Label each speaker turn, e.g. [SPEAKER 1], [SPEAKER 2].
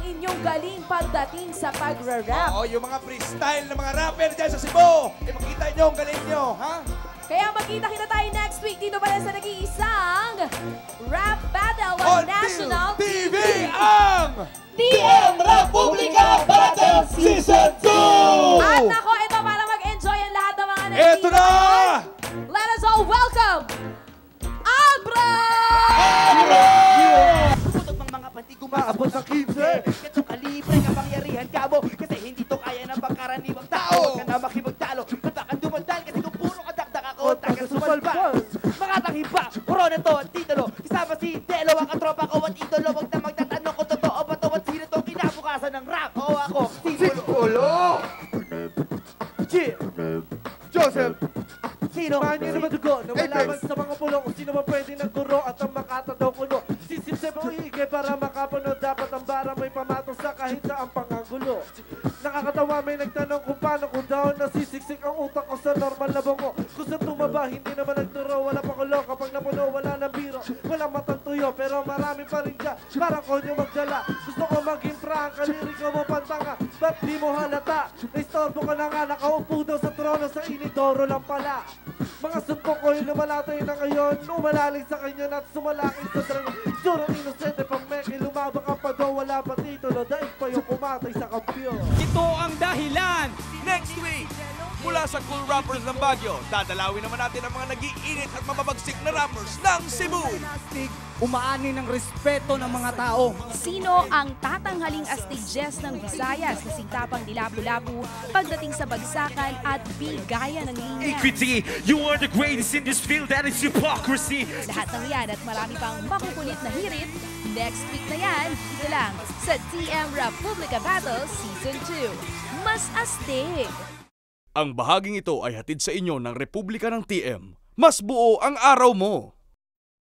[SPEAKER 1] inyong galing pagdating sa pagra-rap.
[SPEAKER 2] Oo, yung mga freestyle na mga rapper dyan sa Cebu. Ipakita nyo ang galing nyo, ha?
[SPEAKER 1] Kaya magkita-kita tayo next week dito pala sa nag-iisang rap battle
[SPEAKER 2] On
[SPEAKER 1] on National
[SPEAKER 2] TV ang
[SPEAKER 1] TM
[SPEAKER 3] Republica Battle Season 2!
[SPEAKER 1] At nako, ito para mag-enjoy ang lahat ng mga
[SPEAKER 2] Ito na!
[SPEAKER 1] Let us all welcome Abra!
[SPEAKER 3] Putok ng mga pantig umaabot sa 15. Ganito kalibre kapangyarihan kamo. Kasi hindi to kaya ng pangkaraniwang tao. Huwag ka na makipagtalo. Baka dumandal kasi kung puro kadakdak ako. Tagal sumalpas. Mga tanghipa, corona to at titulo. Kasama si Delo, ang katropa ko at idolo. Huwag na magtatanong kung totoo ba to at sino to kinabukasan ng rap. O ako, Sikulo! Joseph! Sino?
[SPEAKER 4] Manyo na madugo na malaman sa mga pulo kung sino ba pwede nagturo at ang makatadaw kuno. Sisip-sip o iigay para makapanood. Dapat ang bara may pamato sa kahit na ang pangangulo. Nakakatawa may nagtanong kung paano ko daw nasisiksik ang utak ko sa normal na bango. Kung sa tumaba hindi naman nagturo, wala pa kulo. Kapag napuno wala nang biro, walang matantuyo. Pero marami pa rin dyan, parang konyo magdala. Gusto ko maging prank, kaliri ko mo pantanga. Ba't di mo halata? Naistorbo ka na nga, nakaupo daw sa trono sa inidoro lang pala. Mga sumpong ko'y lumalatay na ngayon, umalaling sa kanya at sumalaki sa drano. Jurong inosente pang meke, lumabang ka pa daw, wala pa titulo, daig pa yung kumatay sa kampiyon.
[SPEAKER 5] Ito ang dahilan. Next week, mula sa Cool Rappers ng Baguio, dadalawin naman natin ang mga nag-iinit at mababagsik na rappers ng Cebu.
[SPEAKER 6] Umaani ng respeto ng mga tao.
[SPEAKER 1] Sino ang tatanghaling astigjes ng Visayas na sintapang dilabu-labu pagdating sa bagsakan at bigayan ng linya?
[SPEAKER 7] Equity, you are the greatest in this field, that is hypocrisy.
[SPEAKER 1] Lahat ng yan at marami pang makukulit na hirit. Next week na yan, dito lang sa TM Republica Battle Season 2. Mas astig!
[SPEAKER 5] Ang bahaging ito ay hatid sa inyo ng Republika ng TM. Mas buo ang araw mo!